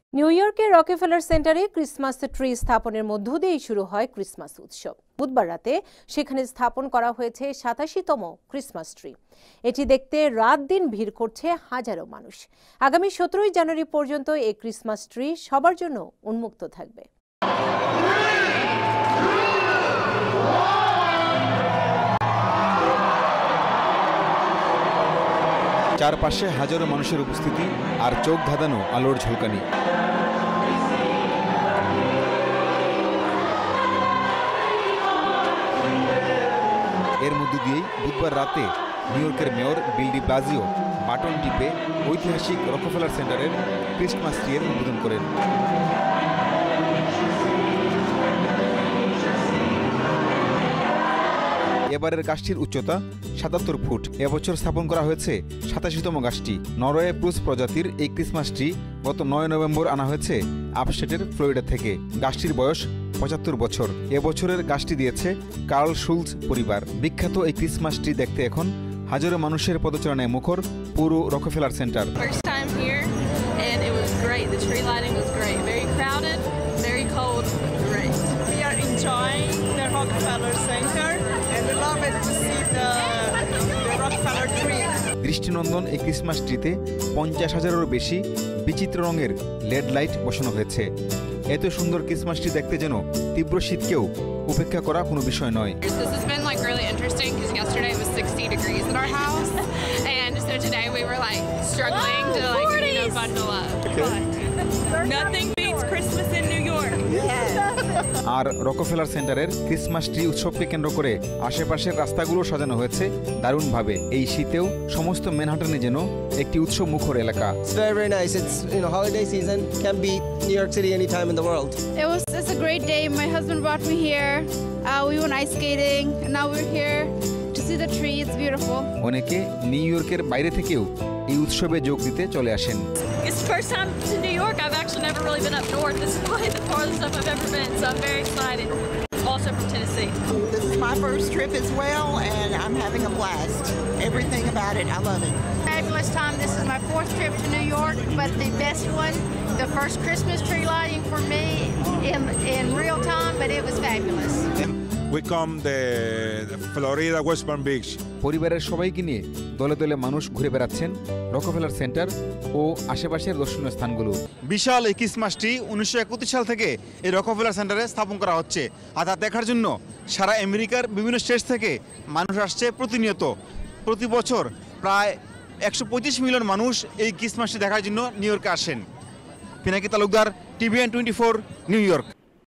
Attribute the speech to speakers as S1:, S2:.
S1: New ইয়র্কের Rockefeller সেন্টারে Christmas tree স্থাপনের মধ্য দিয়েই শুরু হয় ক্রিসমাস উৎসব। বুধবার রাতে সেখানে স্থাপন করা হয়েছে ৮৭তম ক্রিসমাস ট্রি। এটি দেখতে রাত দিন ভিড় করছে হাজারো মানুষ। আগামী ১৭ জানুয়ারি পর্যন্ত এই ক্রিসমাস ট্রি সবার জন্য উন্মুক্ত থাকবে।
S2: চারপাশে হাজারো মানুষের উপস্থিতি আর চোখ ধাঁধানো আলোর ঝলকানি। এর মধ্য দিয়েই বুধবার রাতে নিউ ইয়র্কের mayor Bill de Blasio button টিপে ঐতিহাসিক রকফেলার সেন্টারের ক্রিসমাস ট্রি উদ্বোধন করেন। এবারের গাছটির উচ্চতা ৭৭ ফুট। এবছর স্থাপন করা হয়েছে ৮৭তম গাছটি। নরওয়ে প্রুস প্রজাতির এই ক্রিসমাস ট্রি গত ৯ নভেম্বর আনা হয়েছে আপস্টেটের ফ্লোরিডা থেকে। গাছটির বয়স ৭৫ বছর। এবছরের গাছটি দিয়েছে কার্ল শুলজ পরিবার। বিখ্যাত এই ক্রিসমাস ট্রি দেখতে এখন হাজারো মানুষের পদচারণায় মুখর পুরো রকফেলার সেন্টার। দৃষ্টিনন্দন এই ক্রিসমাস ট্রিতে ৫০,০০০-এরও বেশি বিচিত্র রঙের লেড লাইট বসানো হয়েছে। এত সুন্দর ক্রিসমাস ট্রি দেখতে যেন তীব্র শীতকেও উপেক্ষা করা কোনো বিষয় নয়। আর রকফেলার সেন্টারের ক্রিসমাস ট্রি উৎসবকে কেন্দ্র করে আশেপাশের রাস্তাগুলো সাজানো হয়েছে দারুণভাবে। এই শীতেও সমস্ত ম্যানহাটনে যেন একটি উৎসব মুখর এলাকা।
S3: Very nice. It's holiday season. Can beat New York City anytime in the world.
S4: It's a great day. My husband brought me here. We went ice skating, and now we're here to see the tree. It's beautiful.
S2: অনেকে New ইয়র্কের বাইরে থেকেও এই উৎসবে যোগ দিতে চলে আসেন।
S5: It's the first time to New York. I've actually never really been up north. This is probably the farthest up I've ever been, so I'm very excited. Also from Tennessee.
S6: This is my first trip as well, and I'm having a blast. Everything about it, I love it.
S4: Fabulous time. This is my 4th trip to New York, but the best one, the first Christmas tree lighting for me in real time, but it was fabulous.
S7: We come the Florida West Palm Beach.
S2: পরিবারের সবাইকে নিয়ে দলে দলে মানুষ ঘুরে বেড়াচ্ছেন Rockefeller centre ও আশেপাশের দর্শনীয় স্থানগুলো।
S8: বিশাল এই ক্রিসমাসটি 1931 সাল থেকে এই রকফেলার সেন্টারে স্থাপন করা হচ্ছে। আর তা দেখার জন্য সারা আমেরিকার বিভিন্ন স্টেট থেকে মানুষ আসছে প্রতিনিয়ত। প্রতি বছর প্রায় 125 মিলিয়ন মানুষ এই ক্রিসমাসটি দেখার জন্য নিউ ইয়র্কে আসেন। Pinaki Talukdar, TVN 24, New York.